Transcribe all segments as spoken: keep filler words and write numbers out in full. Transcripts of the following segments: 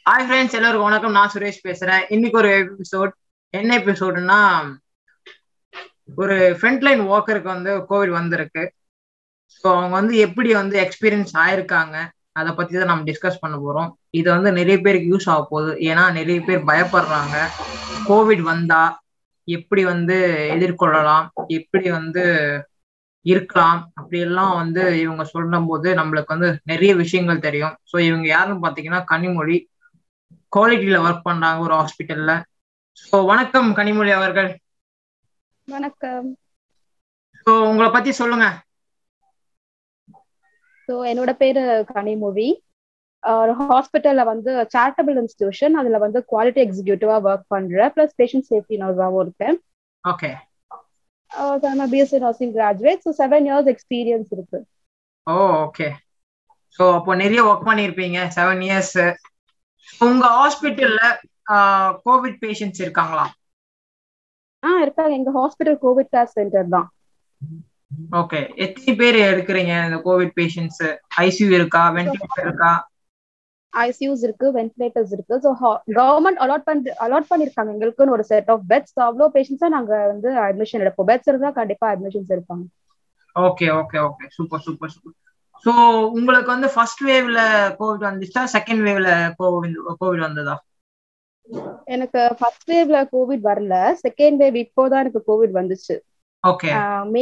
Hi friends, எல்லாருக்கும் வணக்கம். நான் சுரேஷ் பேசுறேன். இன்னைக்கு ஒரு எபிசோட். என்ன எபிசோடுன்னா, ஒரு ஃப்ரண்ட்லைன் ஒர்க்கருக்கு வந்து கோவிட் வந்திருக்கு. ஸோ அவங்க வந்து எப்படி வந்து எக்ஸ்பீரியன்ஸ் ஆயிருக்காங்க, அதை பத்தி தான் நம்ம டிஸ்கஸ் பண்ண போறோம். இது வந்து நிறைய பேருக்கு யூஸ் ஆக போகுது. ஏன்னா நிறைய பேர் பயப்படுறாங்க. கோவிட் வந்தா எப்படி வந்து எதிர்கொள்ளலாம், எப்படி வந்து இருக்கலாம், அப்படி எல்லாம் வந்து இவங்க சொல்லும் போது நம்மளுக்கு வந்து நிறைய விஷயங்கள் தெரியும். ஸோ இவங்க யாருன்னு பாத்தீங்கன்னா கனிமொழி. குவாலிட்டியில ஒர்க் பண்றாங்க ஒரு ஹாஸ்பிட்டல்ல. ஸோ வணக்கம் கனிமொழி அவர்கள். வணக்கம். ஸோ உங்களை பத்தி சொல்லுங்க. ஸோ என்னோட பேரு கனிமொழி. ஒரு ஹாஸ்பிட்டல்ல வந்து சேரிட்டபிள் இன்ஸ்டிடியூஷன், அதுல வந்து குவாலிட்டி எக்ஸிக்யூட்டிவா ஒர்க் பண்றேன். பிளஸ் பேஷண்ட் சேஃப்டி நர்ஸாவும் இருக்கேன். Okay. BSc nursing graduate. So seven years experience இருக்கு. Oh okay. ஸோ அப்போ நிறைய ஒர்க் பண்ணியிருப்பீங்க செவன் இயர்ஸ். உங்க ஹாஸ்பிட்டல்ல கோவிட் பேஷண்ட்ஸ் இருக்காங்களா? ஆ இருக்காங்க. எங்க ஹாஸ்பிட்டல் கோவிட் கேர் சென்டர் தான். ஓகே. எத்தனை பேர் எடுக்கிறீங்க இந்த கோவிட் பேஷண்ட்ஸ்? ஐசியூ இருக்கா, வென்டிலேட்டர் இருக்கா? ஐசியூஸ் இருக்கு, வென்டிலேட்டர்ஸ் இருக்கு. ஸோ கவர்மெண்ட் அலாட் பண்ணி அலாட் பண்ணிருக்காங்க எங்களுக்குன்னு ஒரு செட் ஆஃப் பெட்ஸ். அவ்வளோ பேஷண்ட்ஸா நாங்க வந்து அட்மிஷன் எடுப்போம். பெட்ஸ் இருந்தா கண்டிப்பா அட்மிஷன்ஸ் இருப்பாங்க. Okay okay okay super super super. So உங்களுக்கு வந்து ஃபர்ஸ்ட் வேவ்ல கோவிட் வந்துச்சா, செகண்ட் வேவ்ல கோவிட் கோவிட் வந்ததா? எனக்கு ஃபர்ஸ்ட் வேவ்ல கோவிட் வரல. செகண்ட் வேவ் இப்போதான் எனக்கு கோவிட் வந்துச்சு. ஓகே. மே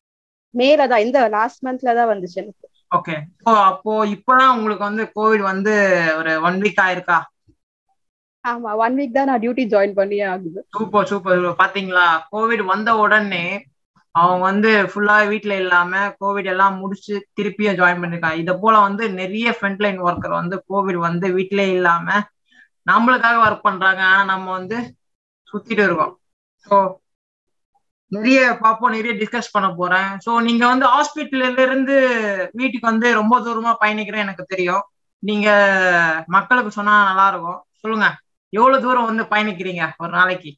மேல தான், இந்த லாஸ்ட் மந்த்ல தான் வந்துச்சு எனக்கு. ஓகே. ஸோ அப்போ இப்பதான் உங்களுக்கு வந்து கோவிட் வந்து ஒரு ஒன் வீக் ஆயிருக்கா? ஆமா, ஒன் வீக் தான் நான் டியூட்டி ஜாயின் பண்ணியே ஆகுது. Super super. பாத்தீங்களா, கோவிட் வந்த உடனே அவங்க வந்து ஃபுல்லா வீட்டுல இல்லாம கோவிட் எல்லாம் முடிச்சு திருப்பியும் ஜாயின் பண்ணிருக்காங்க. இதை போல வந்து நிறைய ஃப்ரண்ட்லைன் ஒர்க்கர் வந்து கோவிட் வந்து வீட்டிலே இல்லாம நம்மளுக்காக ஒர்க் பண்றாங்க. ஆனா நம்ம வந்து சுத்திட்டு இருக்கோம். ஸோ நிறைய பார்ப்போம், நிறைய டிஸ்கஸ் பண்ண போறேன். ஸோ நீங்க வந்து ஹாஸ்பிட்டல்ல இருந்து வீட்டுக்கு வந்து ரொம்ப தூரமா பயணிக்கிறேன் எனக்கு தெரியும். நீங்க மக்களுக்கு சொன்னா நல்லா இருக்கும். சொல்லுங்க, எவ்வளவு தூரம் வந்து பயணிக்கிறீங்க ஒரு நாளைக்கு?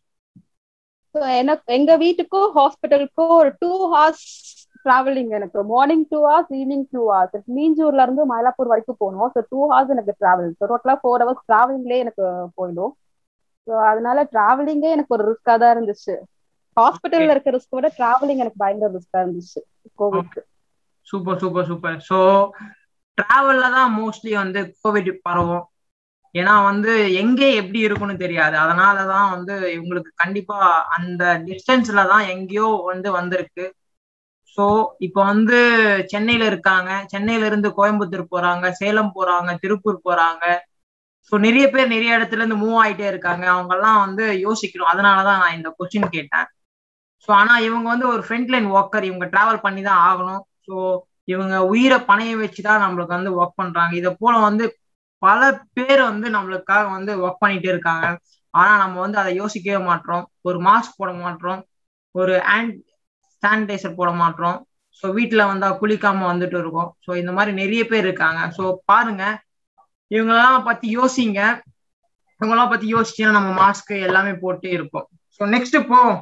எனக்கு எங்க வீட்டுக்கும் ஹாஸ்பிட்டலுக்கும் ஒரு டூ ஹவர்ஸ் டிராவலிங். எனக்கு morning two hours, evening two hours. மீஞ்சூர்ல இருந்து மயிலாப்பூர் வரைக்கும் போகணும். ஸோ டூ ஹவர்ஸ் எனக்கு டிராவல். ஸோ டோட்டலா ஃபோர் ஹவர்ஸ் டிராவலிங்லேயே எனக்கு போயிடும். ஸோ அதனால டிராவலிங்கே எனக்கு ஒரு ரிஸ்கா தான் இருந்துச்சு. ஹாஸ்பிட்டல்ல இருக்க ரிஸ்க் விட டிராவலிங் எனக்கு பயங்கர ரிஸ்கா இருந்துச்சு கோவிட்க்கு. Super super super. ஸோ டிராவல்ல தான் மோஸ்ட்லி வந்து கோவிட் பரவும். ஏன்னா வந்து எங்கே எப்படி இருக்குன்னு தெரியாது. அதனாலதான் வந்து இவங்களுக்கு கண்டிப்பா அந்த டிஸ்டன்ஸ்ல தான் எங்கேயோ வந்து வந்திருக்கு. ஸோ இப்போ வந்து சென்னையில இருக்காங்க, சென்னையில இருந்து கோயம்புத்தூர் போறாங்க, சேலம் போறாங்க, திருப்பூர் போறாங்க. ஸோ நிறைய பேர் நிறைய இடத்துல இருந்து மூவ் ஆயிட்டே இருக்காங்க. அவங்க எல்லாம் வந்து யோசிக்கணும். அதனாலதான் நான் இந்த கொஸ்டின் கேட்டேன். ஸோ ஆனா இவங்க வந்து ஒரு ஃப்ரண்ட்லைன் ஒர்க்கர், இவங்க டிராவல் பண்ணி தான் ஆகணும். ஸோ இவங்க உயிரை பணைய வச்சுதான் நம்மளுக்கு வந்து ஒர்க் பண்றாங்க. இதை போல வந்து பல பேர் வந்து நம்மளுக்காக வந்து ஒர்க் பண்ணிட்டு இருக்காங்க. ஆனா நம்ம வந்து அதை யோசிக்கவே மாட்டோம். ஒரு மாஸ்க் போட மாட்டோம், ஒரு ஹேண்ட் சானிடைசர் போட மாட்டோம். ஸோ வீட்டுல வந்தா குளிக்காம வந்துட்டு இருக்கோம். ஸோ இந்த மாதிரி நிறைய பேர் இருக்காங்க. ஸோ பாருங்க, இவங்களெல்லாம் பத்தி யோசிங்க. இவங்கெல்லாம் பத்தி யோசிச்சீங்கன்னா நம்ம மாஸ்க் எல்லாமே போட்டு இருப்போம். ஸோ நெக்ஸ்ட் போவோம்.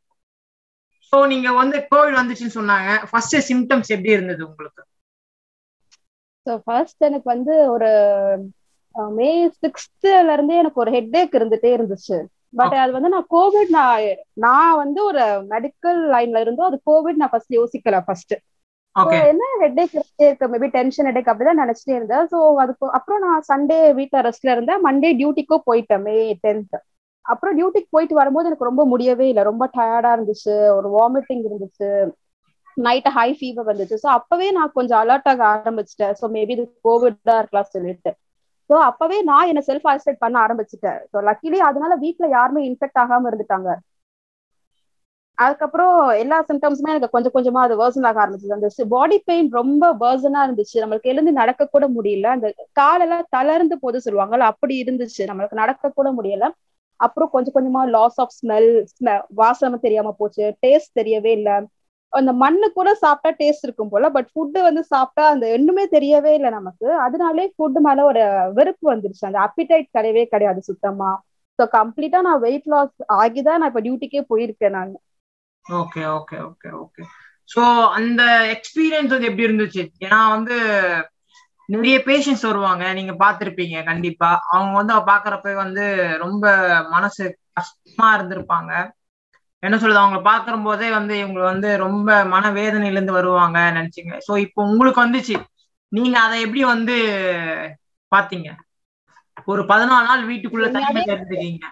ஸோ நீங்க வந்து கோவிட் வந்துச்சுன்னு சொன்னாங்க. ஃபர்ஸ்ட் சிம்டம்ஸ் எப்படி இருந்தது உங்களுக்கு? ஸோ ஃபர்ஸ்ட் எனக்கு வந்து ஒரு மே சிக்ஸ்த்ல இருந்தே எனக்கு ஒரு ஹெட்ஏக் இருந்துட்டே இருந்துச்சு. பட் அது வந்து நான் கோவிட், நான் நான் வந்து ஒரு மெடிக்கல் லைன்ல இருந்தோம். அது கோவிட் நான் ஃபர்ஸ்ட் யோசிக்கல. ஃபர்ஸ்ட் என்ன ஹெட்ஏக் இருந்துட்டே இருக்கு, மேபி டென்ஷன் ஹெட்ஏக் அப்படிதான் நினைச்சிட்டே இருந்தேன். ஸோ அதுக்கு அப்புறம் நான் சண்டே வீட்டுல ரெஸ்ட்ல இருந்தேன். மண்டே டியூட்டிக்கும் போயிட்டேன் மே டென்த். அப்புறம் டியூட்டிக்கு போயிட்டு வரும்போது எனக்கு ரொம்ப முடியவே இல்லை, ரொம்ப டயர்டா இருந்துச்சு, ஒரு வாமிட்டிங் இருந்துச்சு, நைட் ஹை ஃபீவர் வந்துச்சு. ஸோ அப்பவே நான் கொஞ்சம் அலர்ட் ஆக ஆரம்பிச்சிட்டேன். ஸோ மேபி இது கோவிட்டா இருக்கலாம் சொல்லிட்டு. ஸோ அப்பவே நான் என்ன செல்ஃப் ஐசோலேட் பண்ண ஆரம்பிச்சிட்டேன். ஸோ லக்கிலி அதனால வீட்டுல யாருமே இன்ஃபெக்ட் ஆகாம இருந்துட்டாங்க. அதுக்கப்புறம் எல்லா சிம்டம்ஸுமே எனக்கு கொஞ்சம் கொஞ்சமா அது வேர்சன் ஆக ஆரம்பிச்சது. அந்த பாடி பெயின் ரொம்ப வேர்சனா இருந்துச்சு. நம்மளுக்கு எழுந்து நடக்க கூட முடியல. அந்த காலெல்லாம் தளர்ந்து போது சொல்லுவாங்கல்ல, அப்படி இருந்துச்சு. நம்மளுக்கு நடக்க கூட முடியல. அப்புறம் கொஞ்சம் கொஞ்சமா லாஸ் ஆஃப் ஸ்மெல், வாசனை தெரியாம போச்சு, டேஸ்ட் தெரியவே இல்லை. அந்த மண்ணு கூட சாப்பிட்டா டேஸ்ட் இருக்கும் போல, பட் ஃபுட்டு வந்து சாப்பிட்டா அந்த ஒண்ணுமே தெரியவே இல்லை நமக்கு. அதனாலே ஃபுட்டு மேல ஒரு வெறுப்பு வந்துருச்சு. அந்த அப்பிடைட் கிடையவே கிடையாது சுத்தமா. ஸோ கம்ப்ளீட்டா நான் வெயிட் லாஸ் ஆகிதான் நான் இப்ப டியூட்டிக்கே போயிருக்கேன் நான். Okay okay okay okay. So அந்த எக்ஸ்பீரியன்ஸ் வந்து எப்படி இருந்துச்சு? ஏன்னா வந்து நிறைய பேஷண்ட்ஸ் வருவாங்க, நீங்க பார்த்திருப்பீங்க கண்டிப்பா. அவங்க வந்து பாக்குறப்ப வந்து ரொம்ப மனசு கஷ்டமா இருந்திருப்பாங்க. என்ன சொல்றது, அவங்க பாக்குற போதே வந்து இவங்க வந்து ரொம்ப மனவேதனையில இருந்து வருவாங்க நினைச்சீங்க. சோ இப்போ உங்களுக்கு வந்துச்சு, நீங்க அதை எப்படி வந்து பாத்தீங்க? ஒரு பதினாலு நாள் வீட்டுக்குள்ள உண்மையாவே தனிமையில இருந்துக்கீங்க.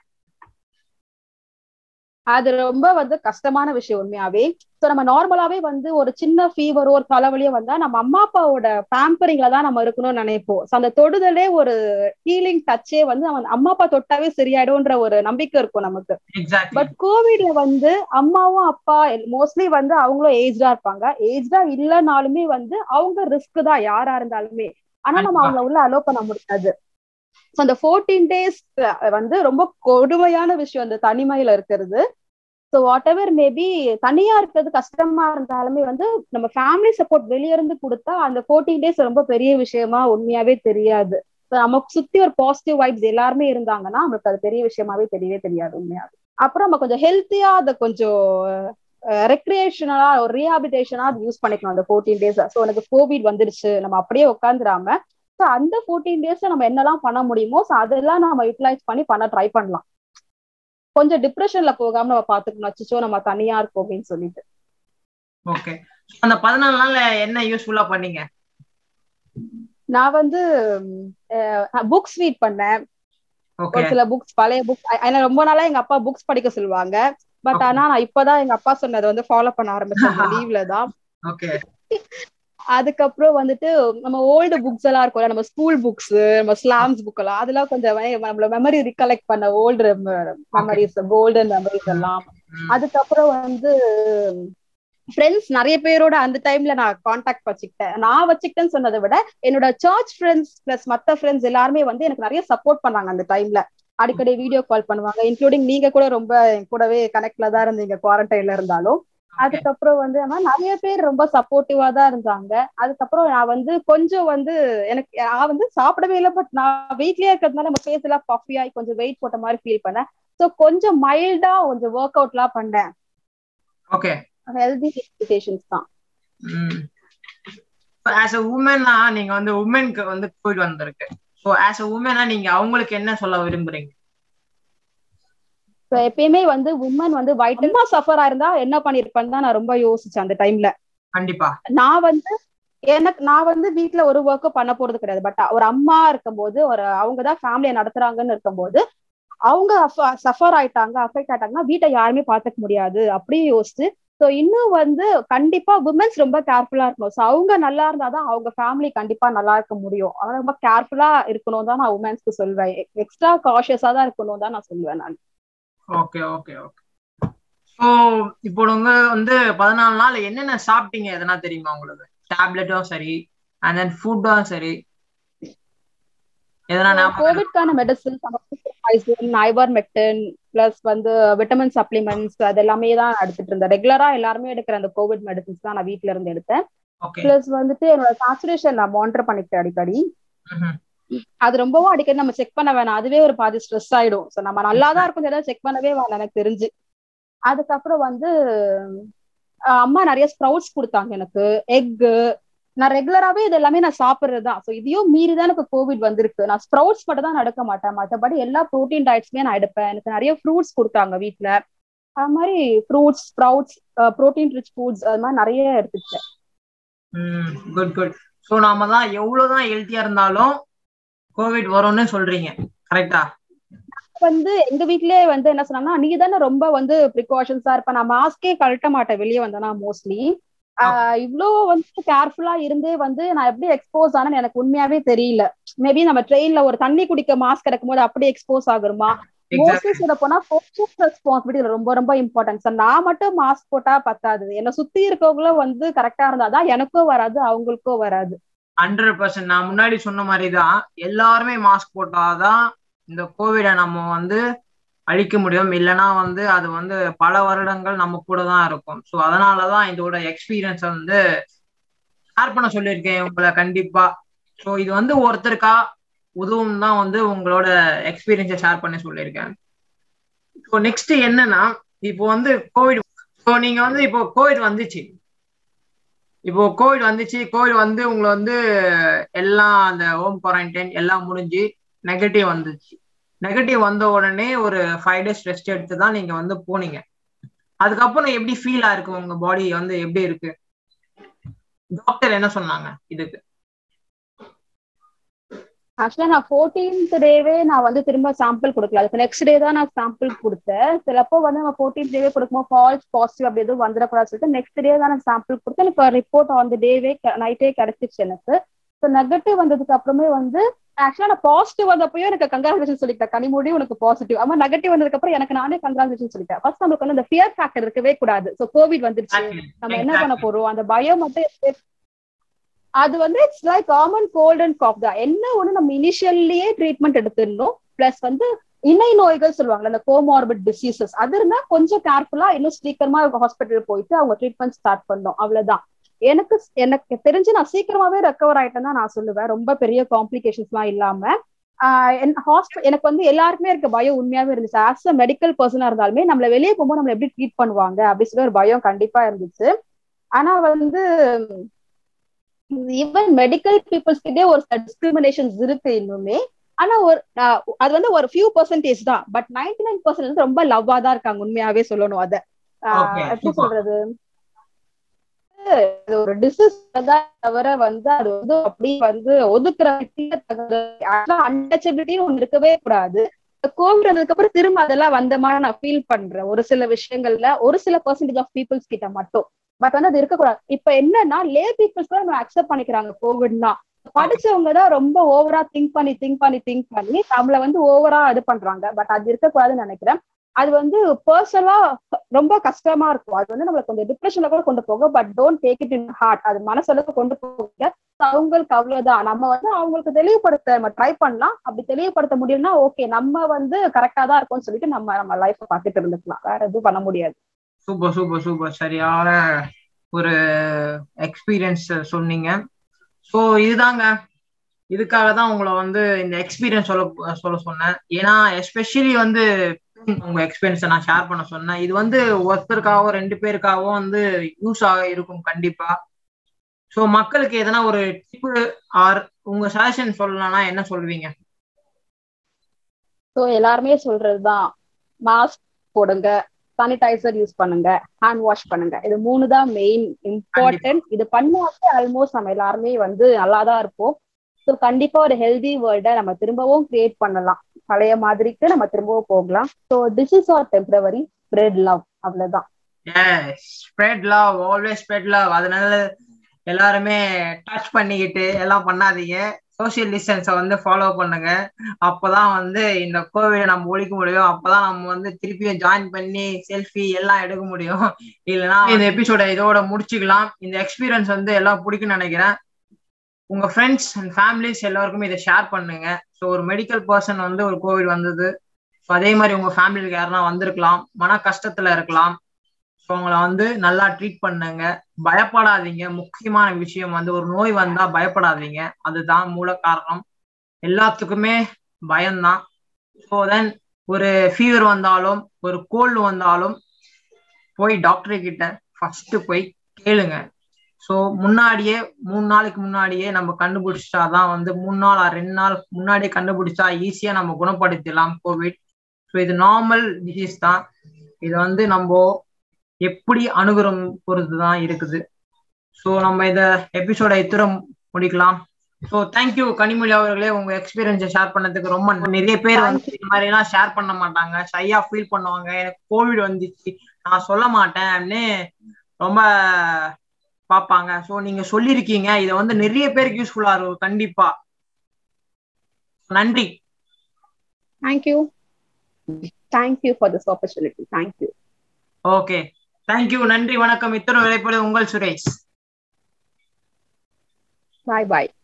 அது ரொம்ப வந்து கஷ்டமான விஷயம் உண்மையாவே. சோ நம்ம நார்மலாவே வந்து ஒரு சின்ன ஃபீவரோ ஒரு தலைவலியோ வந்தா நம்ம அம்மா அப்பாவோட பேம்பரிங்ல தான் நம்ம இருக்கணும்னு நினைப்போம். சோ அந்த தொடுதலே ஒரு ஹீலிங் டச்சே வந்து அவன் அம்மா அப்பா தொட்டாவே சரியாயிடும்ன்ற ஒரு நம்பிக்கை இருக்கும் நமக்கு. எக்ஸாக்ட்லி. பட் கோவிட்ல வந்து அம்மாவும் அப்பா மோஸ்ட்லி வந்து அவங்களும் ஏஜ்டா இருப்பாங்க. ஏஜ்டா இல்லைனாலுமே வந்து அவங்க ரிஸ்க் தான் யாரா இருந்தாலுமே. ஆனா நம்ம கண்டிப்பா. அவங்கள உள்ள அலோ பண்ண முடியாது. அந்த ஃபோர்டீன் டேஸ் வந்து ரொம்ப கொடுமையான விஷயம் அந்த தனிமையில இருக்கிறது. ஸோ வாட் எவர் மேபி தனியா இருக்கிறது கஷ்டமா இருந்தாலுமே வந்து நம்ம ஃபேமிலி சப்போர்ட் வெளிய இருந்து கொடுத்தா அந்த ஃபோர்டீன் டேஸ் ரொம்ப பெரிய விஷயமா உண்மையாவே தெரியாது. நமக்கு சுத்தி ஒரு பாசிட்டிவ் வைப்ஸ் எல்லாருமே இருந்தாங்கன்னா நமக்கு அது பெரிய விஷயமாவே தெரியவே தெரியாது உண்மையாவே. அப்புறம் நம்ம கொஞ்சம் ஹெல்த்தியா அதை கொஞ்சம் ரெக்ரியேஷனலா ஒரு ரீஹாபிலிட்டேஷனா அது யூஸ் பண்ணிக்கணும் அந்த ஃபோர்டீன் டேஸ். ஸோ எனக்கு கோவிட் வந்துருச்சு நம்ம அப்படியே உட்காந்துராம ஸோ அந்த ஃபோர்டீன் டேஸ்ல நம்ம என்னெல்லாம் பண்ண முடியுமோ ஸோ அதெல்லாம் நம்ம யூட்டிலைஸ் பண்ணி பண்ண ட்ரை பண்ணலாம். கொஞ்சம் டிப்ரெஷன்ல போகாம நம்ம பாத்துக்கணும், அச்சோ நம்ம தனியா இருக்கோம் அப்படின்னு சொல்லிட்டு. ஓகே, அந்த பதினாலு நாள்ல என்ன யூஸ்ஃபுல்லா பண்ணீங்க? நான் வந்து புக்ஸ் ரீட் பண்ணேன். ஒரு சில புக்ஸ், பழைய புக்ஸ். ஏன்னா ரொம்ப நாளா எங்க அப்பா புக்ஸ் படிக்க சொல்லுவாங்க. பட் ஆனா நான் இப்பதான் எங்க அப்பா சொன்னதை வந்து ஃபாலோ பண்ண ஆரம்பிச்சேன் இந்த லீவ்ல தான். அதுக்கப்புறம் வந்துட்டு நம்ம ஓல்டு புக்ஸ் எல்லாம் இருக்கும்ல, நம்ம ஸ்கூல் புக்ஸ், நம்ம ஸ்லாம்ஸ் புக் எல்லாம் அதெல்லாம் கொஞ்சம் நம்மள மெமரி ரிகலெக்ட் பண்ண ஓல்டு மெமரிஸ், கோல்டன் மெமரிஸ் எல்லாம். அதுக்கப்புறம் வந்து ஃப்ரெண்ட்ஸ் நிறைய பேரோட அந்த டைம்ல நான் கான்டாக்ட் வச்சுக்கிட்டேன். நான் வச்சுக்கிட்டேன்னு சொன்னதை விட என்னோட சர்ச் ஃப்ரெண்ட்ஸ் பிளஸ் மத்த ஃப்ரெண்ட்ஸ் எல்லாருமே வந்து எனக்கு நிறைய சப்போர்ட் பண்ணாங்க அந்த டைம்ல. அடிக்கடி வீடியோ கால் பண்ணுவாங்க, இன்க்ளூடிங் நீங்க கூட ரொம்ப கூடவே கனெக்ட்ல தான் இருந்தீங்க குவாரண்டைன்ல இருந்தாலும். அதுக்கப்புறம் வந்து நிறைய பேர் ரொம்ப சப்போர்ட்டிவா தான் இருந்தாங்க. அதுக்கப்புறம் நான் வந்து கொஞ்சம் வந்து எனக்கு நான் வந்து சாப்பிடவே இல்லை, பட் நான் வீட்லயே இருக்கிறதுனால நம்ம ஃபேஸ் எல்லாம் பஃபி ஆகி கொஞ்சம் வெயிட் போட்ட மாதிரி ஃபீல் பண்ணேன். ஸோ கொஞ்சம் மைல்டா கொஞ்சம் ஒர்க் அவுட் எல்லாம் பண்ணேன். ஓகே, ஹெல்தி எக்ஸ்பெக்டேஷன்ஸ் தான். ஆஸ் எ உமனா நீங்க வந்து உமனுக்கு வந்து கோவிட் வந்திருக்கு. சோ ஆஸ் எ உமனா நீங்க அவங்களுக்கு என்ன சொல்ல விரும்புறீங்க? எப்பயுமே வந்து உமன் வந்து வைட்டலா சஃபர் ஆயிருந்தா என்ன பண்ணிருப்பேன்னு தான் நான் ரொம்ப யோசிச்சேன் அந்த டைம்ல. கண்டிப்பா. நான் வந்து எனக்கு நான் வந்து வீட்டுல ஒரு ஒர்க்கும் பண்ண போறது கிடையாது. பட் ஒரு அம்மா இருக்கும்போது ஒரு அவங்கதான் ஃபேமிலியை நடத்துறாங்கன்னு இருக்கும்போது அவங்க சஃபர் ஆயிட்டாங்க, அஃபெக்ட் ஆயிட்டாங்கன்னா வீட்டை யாருமே பாத்துக்க முடியாது அப்படியே யோசிச்சு. ஸோ இன்னும் வந்து கண்டிப்பா உமன்ஸ் ரொம்ப கேர்ஃபுல்லா இருக்கணும். ஸோ அவங்க நல்லா இருந்தாதான் அவங்க ஃபேமிலி கண்டிப்பா நல்லா இருக்க முடியும். அவங்க ரொம்ப கேர்ஃபுல்லா இருக்கணும் தான் நான் உமன்ஸ்க்கு சொல்வேன். எக்ஸ்ட்ரா காஷியஸா தான் இருக்கணும் தான் நான் சொல்லுவேன் நான். Okay okay okay. ஸோ இப்போ உங்க வந்து பதினாலு நாள் என்னென்ன சாப்பிட்டீங்க எதனா தெரியுமா உங்களுக்கு? டேப்லெட்டும் சரி அண்ட் தென் ஃபுட்டும் சரி எதனா? கோவிட்கான மெடிசன் ஐவர்மெக்டின் பிளஸ் வந்து விட்டமின் சப்ளிமெண்ட்ஸ் அது எல்லாமே தான் எடுத்துட்டு இருந்தேன். ரெகுலரா எல்லாருமே எடுக்கிற அந்த கோவிட் மெடிசன்ஸ் தான் நான் வீட்டுல இருந்து எடுத்தேன். பிளஸ் வந்துட்டு என்னோட சாச்சுரேஷன் நான் மானிட்டர் பண்ணிக்கிட்டேன் அடிக்கடி. அது ரொம்பவும் அடிக்கடி நம்ம செக் பண்ண வேணாம், அதுவே ஒரு பாதி ஸ்ட்ரெஸ் ஆயிடும். ஸோ நம்ம நல்லாதான் இருக்கும் ஏதாவது செக் பண்ணவே வேணாம் எனக்கு தெரிஞ்சு. அதுக்கப்புறம் வந்து அம்மா நிறைய ஸ்ப்ரவுட்ஸ் கொடுத்தாங்க எனக்கு, எக்கு. நான் ரெகுலராவே இது எல்லாமே நான் சாப்பிடுறதுதான். ஸோ இதையும் மீறிதான் எனக்கு கோவிட் வந்திருக்கு. நான் ஸ்ப்ரவுட்ஸ் மட்டும் தான் நடக்க மாட்டேன், மற்றபடி எல்லா ப்ரோட்டீன் டயட்ஸ்மே நான் எடுப்பேன். எனக்கு நிறைய ஃப்ரூட்ஸ் கொடுத்தாங்க வீட்டுல. அது மாதிரி fruits, sprouts, protein rich foods அது மாதிரி நிறைய எடுத்துக்கிட்டேன். Good good. ஸோ நாம தான் எவ்வளவுதான் ஹெல்த்தியா இருந்தாலும் கோவிட் வரும்னு சொல்றீங்க, கரெக்டா? வந்து எங்க வீட்லயே வந்து என்ன சொன்னாங்கன்னா, நீ தானே ரொம்ப வந்து ப்ரிகாஷன்ஸா இருப்ப, நான் மாஸ்கே கழட்ட மாட்டேன் வெளியே வந்தேன்னா மோஸ்ட்லி. ஆஹ் இவ்வளவு வந்து கேர்ஃபுல்லா இருந்தே வந்து நான் எப்படி எக்ஸ்போஸ் ஆனேன்னு எனக்கு உண்மையாவே தெரியல. மேபி நம்ம ட்ரெயின்ல ஒரு தண்ணி குடிக்க மாஸ்க் எடுக்கும் போது அப்படியே எக்ஸ்போஸ் ஆகுமா? மோஸ்ட்லி சொல்ல போனா சோஷியல் ரெஸ்பான்சிபிலிட்டி ரொம்ப ரொம்ப இம்பார்ட்டன்ட். சார் நான் மட்டும் மாஸ்க் போட்டா பத்தாது, என்னை சுத்தி இருக்கவங்களும் வந்து கரெக்டா இருந்தாதான் எனக்கும் வராது அவங்களுக்கும் வராது. ஹண்ட்ரட் பர்சன்ட் நான் முன்னாடி சொன்ன மாதிரிதான், எல்லாருமே மாஸ்க் போட்டாதான் இந்த கோவிடை நம்ம வந்து அழிக்க முடியும். இல்லைன்னா வந்து அது வந்து பல வருடங்கள் நம்ம கூட தான் இருக்கும். ஸோ அதனாலதான் இதோட எக்ஸ்பீரியன்ஸை வந்து ஷேர் பண்ண சொல்லியிருக்கேன் உங்களை கண்டிப்பா. ஸோ இது வந்து ஒருத்தருக்கா உதவும் தான் வந்து உங்களோட எக்ஸ்பீரியன்ஸை ஷேர் பண்ண சொல்லியிருக்கேன். இப்போ நெக்ஸ்ட் என்னன்னா, இப்போ வந்து கோவிட், இப்போ நீங்க வந்து இப்போ கோவிட் வந்துச்சு, இப்போ கோவிட் வந்துச்சு, கோவிட் வந்து உங்களை வந்து எல்லாம் அந்த ஹோம் குவாரண்டைன் எல்லாம் முடிஞ்சு நெகட்டிவ் வந்துச்சு. நெகட்டிவ் வந்த உடனே ஒரு ஃபைவ் டேஸ் ரெஸ்ட் எடுத்து தான் நீங்க வந்து போனீங்க. அதுக்கப்புறம் எப்படி ஃபீல் ஆயிருக்கு, உங்க பாடி வந்து எப்படி இருக்கு? டாக்டர் என்ன சொன்னாங்க இதுக்கு? ஆக்சுவலா நான் ஃபோர்டீன்த் டேவே நான் வந்து திரும்ப சாம்பிள் கொடுக்கல. அதுக்கு நெக்ஸ்ட் டே தான் நான் சாம்பிள் கொடுத்தேன். சிலப்போ வந்து நம்ம ஃபோர்டீன்த் டேவே கொடுக்கும்போது ஃபால்ஸ் பாசிட்டிவ் அப்படி எதுவும் வந்துடக்கூடாது சொல்லிட்டு நெக்ஸ்ட் டே தான் நான் சாம்பிள் கொடுத்தேன். எனக்கு ரிப்போர்ட் ஆன் த டேவே நைட்டே கிடைச்சிச்சு எனக்கு. ஸோ நெகட்டிவ் வந்ததுக்கு அப்புறமே வந்து ஆக்சுவலா நான் பாசிட்டிவ் வந்தப்போ எனக்கு கங்க்ராச்சுலேஷன் சொல்லிட்டேன், கனிமொழி உனக்கு பாசிட்டிவ். ஆமா நெகட்டிவ் வந்ததுக்கு அப்புறம் எனக்கு நானே கங்க்ராச்சுலேஷன் சொல்லிட்டேன். ஃபர்ஸ்ட் நமக்கு வந்து அந்த ஃபியர் ஃபேக்டர் இருக்கவே கூடாது. ஸோ கோவிட் வந்துருச்சு, நம்ம என்ன பண்ண போறோம், அந்த பயம் மட்டும் அது வந்து it's like common cold and cough தான். என்ன ஒண்ணு நம்ம இனிஷியல்லியே ட்ரீட்மெண்ட் எடுத்துடணும். பிளஸ் வந்து இணை நோய்கள் சொல்லுவாங்கல்ல, அந்த கோமார்பிட் டிசீசஸ், அது இருந்தா கொஞ்சம் கேர்ஃபுல்லா இன்னும் சீக்கிரமா ஹாஸ்பிட்டல் போயிட்டு அவங்க ட்ரீட்மெண்ட் ஸ்டார்ட் பண்ணோம். அவ்வளவுதான். எனக்கு எனக்கு தெரிஞ்சு நான் சீக்கிரமாவே ரெக்கவர் ஆயிட்டேன்னு தான் நான் சொல்லுவேன், ரொம்ப பெரிய காம்ப்ளிகேஷன்ஸ் எல்லாம் இல்லாம. ஆஹ் எனக்கு வந்து எல்லாருக்குமே இருக்க பயம் உண்மையாவே இருந்துச்சு. ஆஸ் அ மெடிக்கல் பர்சனா இருந்தாலுமே நம்மள வெளியே போகும்போது நம்மள எப்படி ட்ரீட் பண்ணுவாங்க அப்படின்னு சொல்லி ஒரு பயம் கண்டிப்பா இருந்துச்சு. ஆனா வந்து ஈவன் மெடிக்கல் பீப்புள்ஸ் கிட்டே ஒரு டிஸ்கிரிமினேஷன்ஸ் இருக்கு இன்னுமே. ஆனா ஒரு அது வந்து ஒரு ஃபியூ பர்சன்டேஜ் தான். பட் நைன்டி நைன் பர்சன்ட் வந்து ரொம்ப லவ்வா தான் இருக்காங்க, உண்மையாவே சொல்லணும். அத எப்படி சொல்றது, ஒரு டிசீஸ் தவிர வந்து அது வந்து அப்படி வந்து ஒதுக்குற அன்டச்சபிலிட்டின்னு ஒண்ணு இருக்கவே கூடாது. கோவிட் வந்ததுக்கு அப்புறம் திரும்ப அதெல்லாம் வந்த மாதிரி நான் ஃபீல் பண்றேன் ஒரு சில விஷயங்கள்ல, ஒரு சில பர்சன்டேஜ் ஆஃப் பீப்புள்ஸ் கிட்ட மட்டும். பட் வந்து அது இருக்கக்கூடாது. இப்ப என்னன்னா லே பீப்புள்ஸ் கூட நம்ம அக்செப்ட் பண்ணிக்கிறாங்க கோவிட்னா. படிச்சவங்கதான் ரொம்ப ஓவரா திங்க் பண்ணி திங்க் பண்ணி திங்க் பண்ணி நம்மள வந்து ஓவரா இது பண்றாங்க. பட் அது இருக்கக்கூடாதுன்னு நினைக்கிறேன். அது வந்து பர்சனலா ரொம்ப கஷ்டமா இருக்கும். அது வந்து நம்மள கொஞ்சம் டிப்ரெஷன்ல கூட கொண்டு போகும். But don't take it in heart. அது மனசளவுக்கு கொண்டு போக அவங்களுக்கு அவ்வளவுதான். நம்ம வந்து அவங்களுக்கு தெளிவுபடுத்த நம்ம ட்ரை பண்ணலாம். அப்படி தெளிவுபடுத்த முடியும்னா ஓகே, நம்ம வந்து கரெக்டா தான் இருக்கும்னு சொல்லிட்டு நம்ம நம்ம லைஃப் பார்த்துட்டு இருந்துக்கலாம். வேற எதுவும் பண்ண முடியாது. சூப்பர் சூப்பர் சூப்பர் சரியான ஒரு எக்ஸ்பீரியன்ஸ் சொன்னீங்க. ஸோ இதுதாங்க, இதுக்காக தான் உங்களை வந்து இந்த எக்ஸ்பீரியன்ஸ் சொல்ல சொல்ல சொன்னேன். ஏன்னா எஸ்பெஷலி வந்து உங்க எக்ஸ்பீரியன்ஸை நான் ஷேர் பண்ண சொன்னேன். இது வந்து ஒருத்தருக்காகவும் ரெண்டு பேருக்காகவும் வந்து யூஸ் ஆக இருக்கும் கண்டிப்பா. ஸோ மக்களுக்கு எதனா ஒரு டிப்பு ஆர் உங்க சஜஷன் சொல்லலாம்னா என்ன சொல்வீங்க? ஸோ எல்லாருமே சொல்றதுதான், மாஸ்க் போடுங்க, சானிடைசர் யூஸ் பண்ணுங்க, ஹேண்ட் வாஷ் பண்ணுங்க. இது மூணு தான் மெயின் இம்பார்ட்டன்ட். இது பண்ணாலே ஆல்மோஸ்ட் நம்ம எல்லாருமே வந்து நல்லாதான் இருப்போம். ஸோ கண்டிப்பா ஒரு ஹெல்தி வேர்ல்டை நம்ம திரும்பவும் கிரியேட் பண்ணலாம். பழைய மாதிரிக்கு நம்ம திரும்பவும் போகலாம். So this is are temporary, spread love, அவ்வளவுதான். Spread love, always spread love. அதனால எல்லாருமே டச் பண்ணிக்கிட்டு எல்லாம் பண்ணாதீங்க. சோசியல் டிஸ்டன்ஸை வந்து ஃபாலோ பண்ணுங்க. அப்போதான் வந்து இந்த கோவிடை நம்ம ஒழிக்க முடியும். அப்போதான் நம்ம வந்து திருப்பியும் ஜாயின் பண்ணி செல்ஃபி எல்லாம் எடுக்க முடியும். இல்லைன்னா இந்த எபிசோட இதோட முடிச்சுக்கலாம். இந்த எக்ஸ்பீரியன்ஸ் வந்து எல்லாம் பிடிக்கும்னு நினைக்கிறேன். உங்க ஃப்ரெண்ட்ஸ் அண்ட் ஃபேமிலிஸ் எல்லாருக்குமே இதை ஷேர் பண்ணுங்க. ஸோ ஒரு மெடிக்கல் பர்சன் வந்து ஒரு கோவிட் வந்தது, ஸோ அதே மாதிரி உங்க ஃபேமிலிக்கு யாருன்னா வந்திருக்கலாம், மன கஷ்டத்துல இருக்கலாம். ஸோ உங்களை வந்து நல்லா ட்ரீட் பண்ணுங்க, பயப்படாதீங்க. முக்கியமான விஷயம் வந்து ஒரு நோய் வந்தா பயப்படாதீங்க, அதுதான் மூல காரணம். எல்லாத்துக்குமே பயம்தான். ஸோ தென் ஒரு ஃபீவர் வந்தாலும் ஒரு கோல்டு வந்தாலும் போய் டாக்டர் கிட்ட ஃபர்ஸ்ட் போய் கேளுங்க. ஸோ முன்னாடியே மூணு நாளைக்கு முன்னாடியே நம்ம கண்டுபிடிச்சாதான் வந்து மூணு நாள் ரெண்டு நாள் முன்னாடியே கண்டுபிடிச்சா ஈஸியா நம்ம குணப்படுத்திடலாம் கோவிட். ஸோ இது நார்மல் டிசீஸ் தான். இது வந்து நம்ம எப்படி அணுகுறோம் பொறுத்து தான் இருக்குது. ஸோ நம்ம இந்த எபிசோட இத்துற முடிக்கலாம். ஸோ தேங்க்யூ கனிமொழி அவர்களே, உங்க எக்ஸ்பீரியன்ஸை ஷேர் பண்ணதுக்கு ரொம்ப. நிறைய பேர் வந்து இந்த மாதிரி எல்லாம் ஷேர் பண்ண மாட்டாங்க, ஷையா ஃபீல் பண்ணுவாங்க. எனக்கு கோவிட் வந்துச்சு நான் சொல்ல மாட்டேன்னு ரொம்ப பார்ப்பாங்க. ஸோ நீங்க சொல்லியிருக்கீங்க, இதை வந்து நிறைய பேருக்கு யூஸ்ஃபுல்லா இருக்கும் கண்டிப்பா. நன்றி. Thank you thank you for this opportunity. Thank you. Okay, thank you, நன்றி, வணக்கம். இத்தனை விளைப்பது உங்கள் சுரேஷ். பாய் பாய்.